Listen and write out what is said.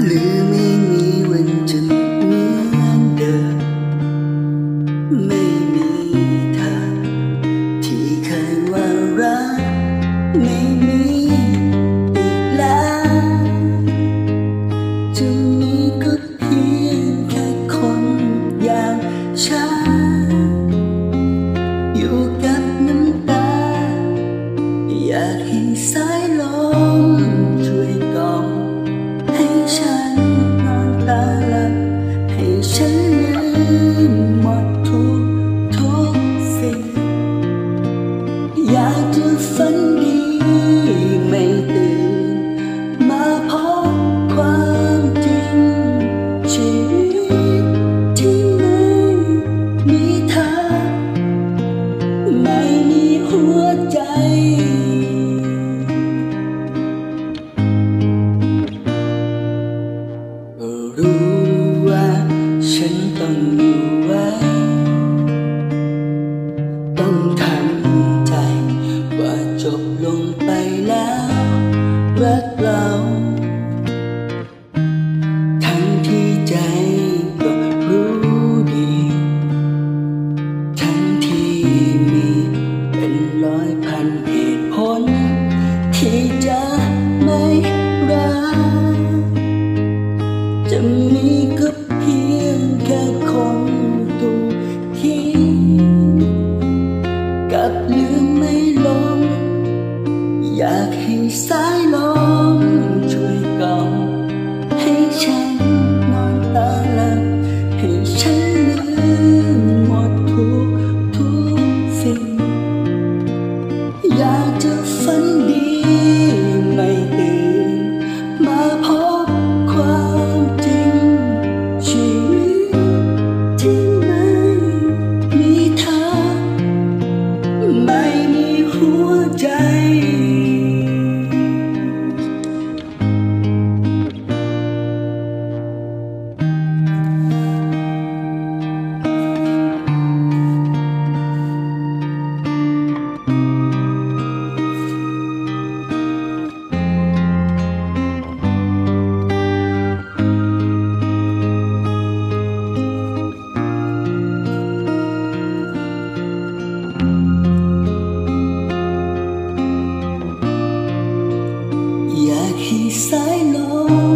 หรือไม่มีวันจะเหมือนเดิมไม่มีเธอที่เคยว่ารักไม่มีอีกแล้วจะมีก็เพียงแค่คนอย่างฉันอยู่กับน้ำตาอยากให้สายลมช่วยกล่อมให้ฉันนอนตาหลับให้ฉันลืมหมดทุกสิ่งอยากจะฝันดีไม่ตื่นมาพบความจริงชีวิตที่ไม่มีเธอไม่มีหัวใจรู้ว่าฉันต้องอยู่ไว้ต้องทำใจว่าจบลงไปแล้วรักเราทั้งที่ใจก็รู้ดีทั้งที่มีเป็นร้อยพันเหตุผลที่จะไม่รักจะมีก็เพียงแค่คนถูกทิ้งกับลืมไม่ลงอยากให้สายลมช่วยกล่อมให้ฉันนอนตาหลับให้ฉันลืมหมดทุกสิ่งอยากจะฝันดีไม่ตื่นมาพบความจริงชีวิตที่ไม่มีเธอไม่มีหัวใจอยากให้สายลม